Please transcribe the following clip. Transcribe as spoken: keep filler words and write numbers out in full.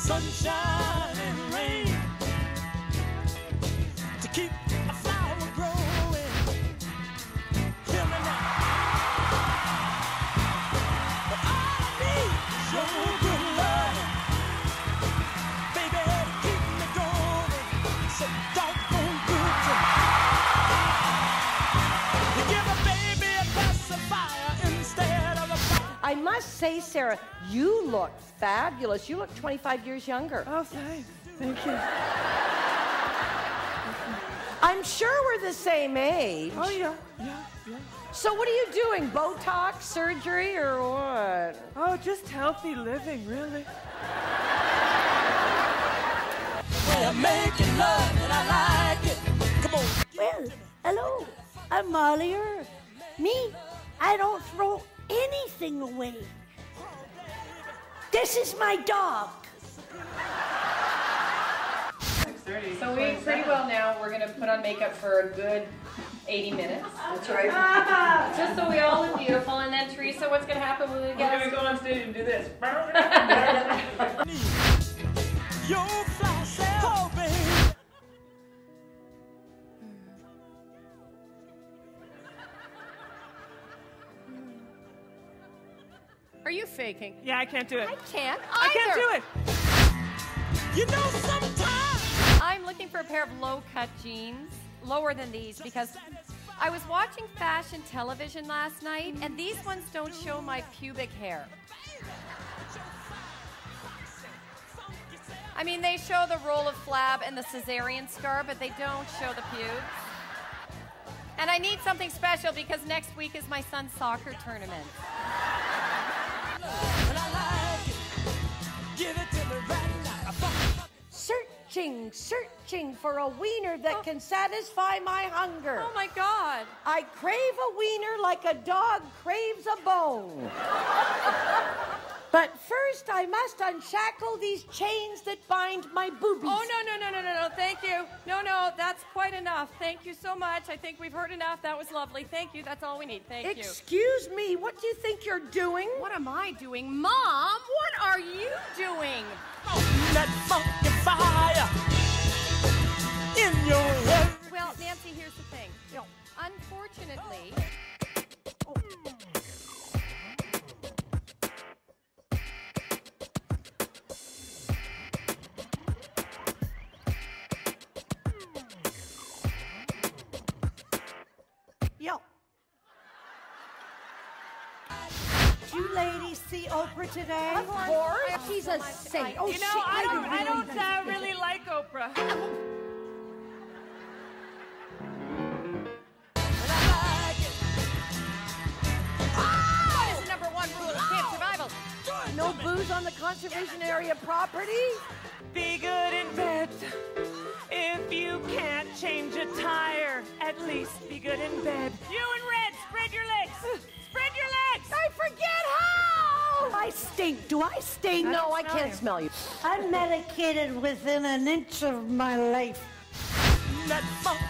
sunshine and rain to keep a flower growing. Hear me now. But all I need is your good love, baby, to keep me going. So doggone good to me. You give a baby a pacifier instead of a fire. I must say, Sarah, you look fabulous. You look twenty-five years younger. Oh, thanks. Thank you. I'm sure we're the same age. Oh, yeah, yeah, yeah. So what are you doing? Botox, surgery, or what? Oh, just healthy living, really. We're making love and I like it. Come on. Well, hello, I'm Molly Earth. Me, I don't throw anything away. This is my dog. So we ate pretty well now. We're going to put on makeup for a good eighty minutes. That's right. Just so we all look beautiful. And then, Teresa, what's going to happen when we get... We're going to go on stage and do this. Your fly self, oh, baby. Are you faking? Yeah, I can't do it. I can't I either. can't do it. You know sometimes. I'm looking for a pair of low-cut jeans, lower than these, because I was watching fashion television last night, and these ones don't show my pubic hair. I mean, they show the roll of flab and the cesarean scar, but they don't show the pubes. And I need something special because next week is my son's soccer tournament. And I like it. Give it to me right now. Searching, searching for a wiener that can satisfy my hunger. Oh my God. I crave a wiener like a dog craves a bone. But first, I must unshackle these chains that bind my boobies. Oh, no, no, no, no, no, no, thank you. No, no, that's quite enough. Thank you so much. I think we've heard enough. That was lovely. Thank you. That's all we need. Thank you. Excuse me, what do you think you're doing? What am I doing? Mom, what are you doing? That funky fire in your head. Well, Nancy, here's the thing. You know, unfortunately... Oh. Yo. Did you ladies see Oprah today? Of course. She's a saint. Oh, You know, she, I don't, I really don't think- uh, really like Oprah. What is the number one rule of camp survival? No booze on the conservation area property? Be good in bed. If you can't change a tire, at least be good in bed. You in red, spread your legs. Spread your legs. I forget how! I stink. Do I stink? I No, don't I smell can't you. smell you. I'm medicated within an inch of my life. That funky